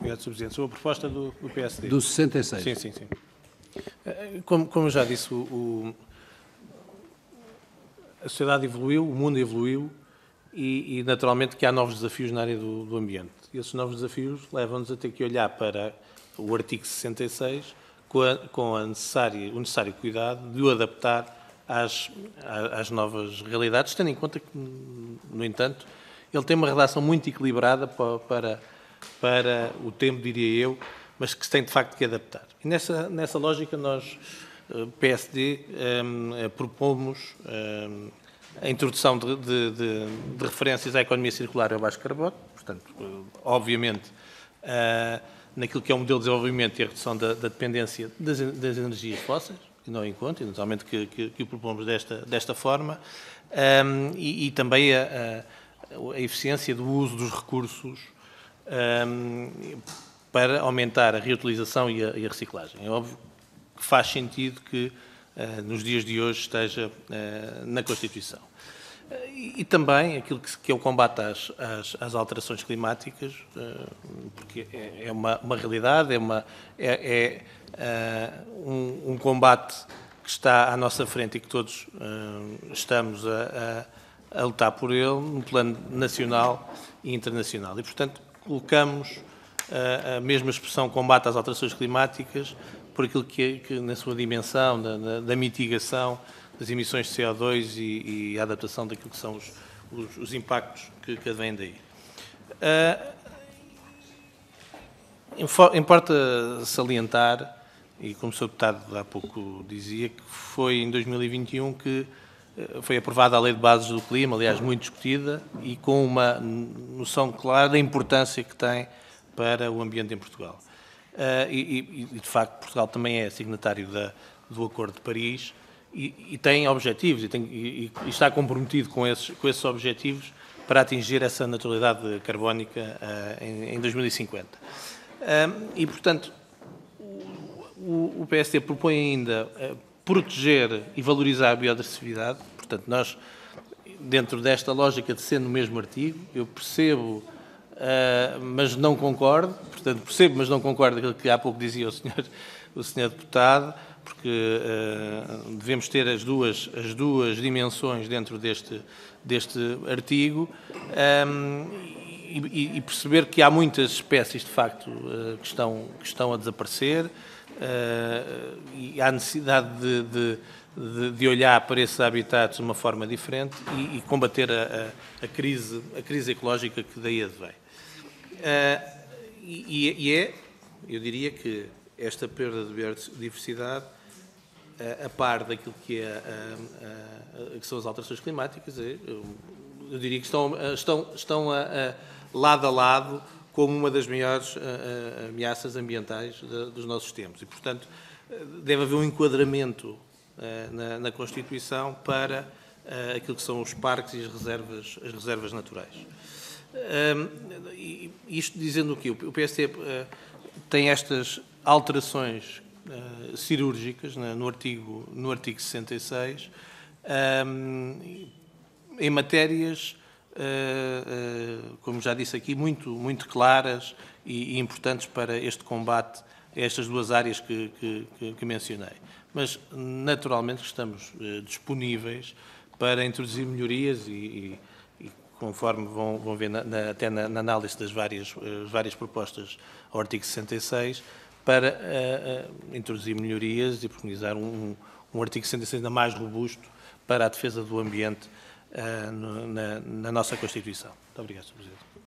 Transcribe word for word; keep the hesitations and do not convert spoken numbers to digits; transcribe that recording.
Obrigado, senhor Presidente. Sobre a proposta do, do P S D. Do sessenta e seis. Sim, sim, sim. Como, como eu já disse, o, o, a sociedade evoluiu, o mundo evoluiu e, e naturalmente, que há novos desafios na área do, do ambiente. E esses novos desafios levam-nos a ter que olhar para o artigo sessenta e seis com, a, com a necessária, o necessário cuidado de o adaptar às, às novas realidades, tendo em conta que, no entanto, ele tem uma redação muito equilibrada para, para, para o tempo, diria eu, mas que se tem de facto que adaptar. E nessa, nessa lógica nós, P S D, um, propomos um, a introdução de, de, de, de referências à economia circular e ao baixo carbono, portanto, obviamente, uh, naquilo que é o modelo de desenvolvimento e a redução da, da dependência das, das energias fósseis, que não encontro, e naturalmente que, que, que o propomos desta, desta forma, um, e, e também a, a, a eficiência do uso dos recursos um, para aumentar a reutilização e a, e a reciclagem. É óbvio que faz sentido que uh, nos dias de hoje esteja uh, na Constituição. Uh, e, e também aquilo que, que é o combate às, às, às alterações climáticas, uh, porque é, é uma, uma realidade, é, uma, é, é uh, um, um combate que está à nossa frente e que todos uh, estamos a, a, a lutar por ele no plano nacional e internacional. E, portanto, colocamos a mesma expressão combate às alterações climáticas por aquilo que, é, que na sua dimensão, da, da, da mitigação das emissões de C O dois e, e a adaptação daquilo que são os, os, os impactos que, que advêm daí. Uh, importa salientar, e como o senhor Deputado há pouco dizia, que foi em dois mil e vinte e um que foi aprovada a Lei de Bases do Clima, aliás, muito discutida, e com uma noção clara da importância que tem para o ambiente em Portugal. Uh, e, e, de facto, Portugal também é signatário da, do Acordo de Paris e, e tem objetivos e, tem, e, e está comprometido com esses, com esses objetivos para atingir essa neutralidade carbónica uh, em, em dois mil e cinquenta. Uh, e, portanto, o, o P S D propõe ainda uh, proteger e valorizar a biodiversidade. Portanto, nós, dentro desta lógica de ser no mesmo artigo, eu percebo Uh, mas não concordo, portanto, percebo, mas não concordo com aquilo que há pouco dizia o senhor, o senhor Deputado, porque uh, devemos ter as duas, as duas dimensões dentro deste, deste artigo um, e, e perceber que há muitas espécies, de facto, uh, que, estão, que estão a desaparecer uh, e há necessidade de, de De, de olhar para esses habitats de uma forma diferente e, e combater a, a, a, crise, a crise ecológica que daí advém. Uh, e, e é, eu diria que esta perda de biodiversidade, uh, a par daquilo que, é, uh, uh, que são as alterações climáticas, é, eu, eu diria que estão, estão, estão a, a, lado a lado como uma das maiores uh, uh, ameaças ambientais de, dos nossos tempos. E, portanto, deve haver um enquadramento Na, na Constituição para uh, aquilo que são os parques e as reservas, as reservas naturais. Um, e, isto dizendo o quê? O P S D uh, tem estas alterações uh, cirúrgicas né, no, artigo, no artigo sessenta e seis um, em matérias, uh, uh, como já disse aqui, muito, muito claras e, e importantes para este combate a estas duas áreas que, que, que mencionei. Mas, naturalmente, estamos eh, disponíveis para introduzir melhorias e, e, e conforme vão, vão ver na, na, até na, na análise das várias, uh, várias propostas ao artigo sessenta e seis, para uh, uh, introduzir melhorias e preconizar um, um artigo sessenta e seis ainda mais robusto para a defesa do ambiente uh, no, na, na nossa Constituição. Muito obrigado, senhor Presidente.